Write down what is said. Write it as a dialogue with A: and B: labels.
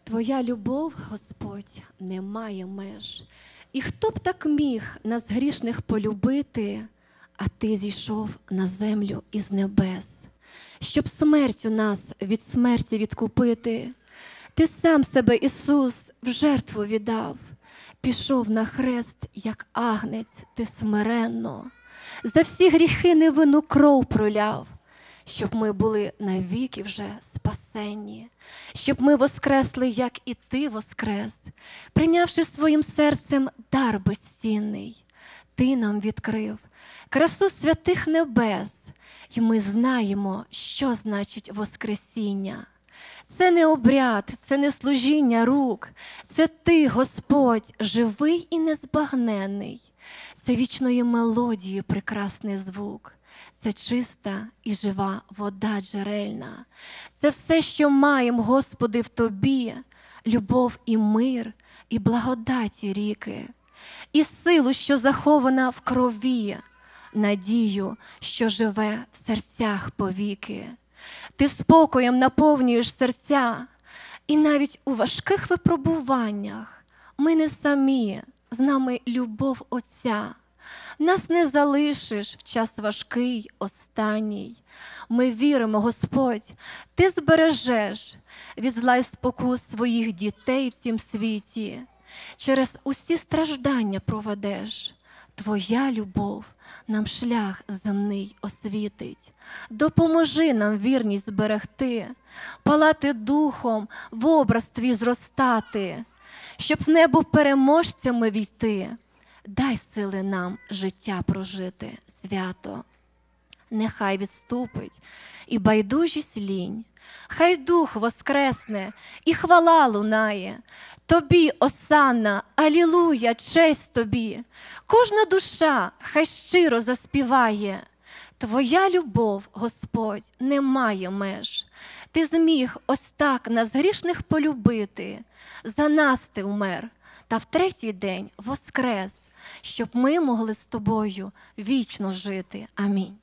A: Твоя любов, Господь, не має меж. І хто б так міг нас грішних полюбити, а Ти зійшов на землю із небес, щоб смертю нас від смерті відкупити. Ти сам себе, Ісус, в жертву віддав, пішов на хрест, як агнець, ти смиренно, за всі гріхи невинну кров проляв, щоб ми були навіки вже спасенні, щоб ми воскресли, як і Ти воскрес, прийнявши своїм серцем дар безцінний. Ти нам відкрив красу святих небес, і ми знаємо, що значить воскресіння. Це не обряд, це не служіння рук, це Ти, Господь, живий і незбагненний. Це вічної мелодії прекрасний звук, це чиста і жива вода джерельна. Це все, що маєм, Господи, в Тобі, любов і мир, і благодаті ріки, і силу, що захована в крові, надію, що живе в серцях повіки. Ти спокоєм наповнюєш серця, і навіть у важких випробуваннях ми не самі, з нами любов Отця. Нас не залишиш в час важкий, останній. Ми віримо, Господь, Ти збережеш від зла й спокус своїх дітей в цім світі. Через усі страждання проведеш. Твоя любов нам шлях земний освітить. Допоможи нам вірність зберегти, палати духом, в образ Твій зростати, щоб в небо переможцями війти. Дай сили нам життя прожити свято. Нехай відступить і байдужість лінь, хай дух воскресне і хвала лунає. Тобі, осанна, алілуя, честь Тобі. Кожна душа хай щиро заспіває. Твоя любов, Господь, не має меж. Ти зміг ось так нас грішних полюбити. За нас Ти вмер, та в третій день воскрес, щоб ми могли з Тобою вічно жити. Амінь.